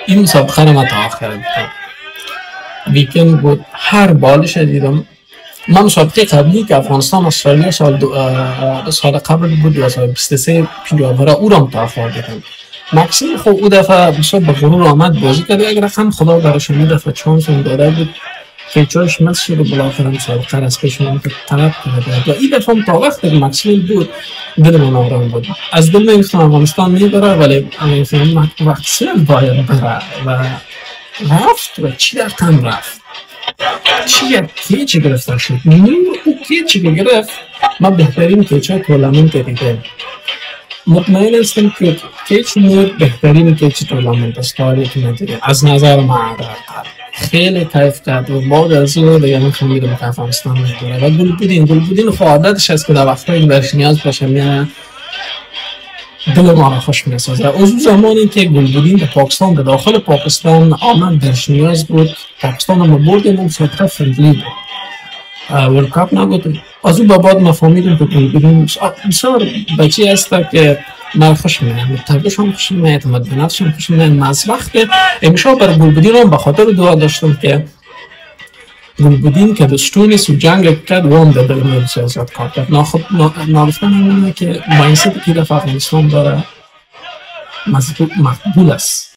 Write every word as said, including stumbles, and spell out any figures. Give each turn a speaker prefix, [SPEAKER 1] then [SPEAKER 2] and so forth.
[SPEAKER 1] این مسابقه رو من تا آخر دیدم. ویکند بود، هر بالش دیدم. من مسابقه قبلی که افغانستان استرالیا سال دو, دو سال قبل بود دو هزار و بیست و سه پیلوورا او را متوفر دیدم. مکسیم خب او دفعه بسیار به غرور آمد بازی کرد، یک رقم خدا براش این دفعه چانس هم داده بود که چارش مست شده بالاخره مسابقه را از پیش من طلب کرده و این دفعه هم تا وقتی که مکسیم بود دل من آرام بود. از دل میگفتم افغانستان میبره، ولی افغانستان مکسیم باید بره و رفت و چی در تن رفت، چی یک کیچی گرفته شد. نور او کیچی که گرفت من بهترین کیچه تورنمنت دیدم. مطمئن هستم که کیچ نور بهترین کیچ تورنمنت است تاریخ ندیدم از نظر من. خیلی کیف کرد و بعد از اون دیگه من فهمیدم که افغانستان میبره. و گلبودین گلبودین خب عادتش است که در وقتایی که درش نیاز باشه میاد دل ما را خوش میسازه. از اون زمانی که گلبودین به پاکستان به داخل پاکستان آمد درش نیاز بود، پاکستان ما بردیم اون مسابقه فرندلی بود، ورلد کاپ نبود. از اون بعد ما فهمیدیم که گلبودین بسیار بچه است که من خوش میاد، متعبش هم خوش میاد، اعتماد به نفسش هم خوش میاد. از وقت امشب برای گلبودین هم به خاطر دعا داشتم که گلبودین که دستونیست و جنگ کرد و هم در دل ما بسیار زیاد کار کرد. ناگفتن همینه که مایندست که دفعه افغانستان داره مقبول است.